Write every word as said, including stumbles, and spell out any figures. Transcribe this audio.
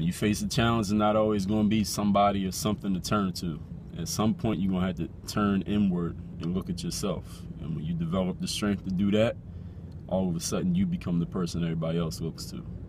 when you face a challenge, it's not always going to be somebody or something to turn to. At some point, you're going to have to turn inward and look at yourself. And when you develop the strength to do that, all of a sudden you become the person everybody else looks to.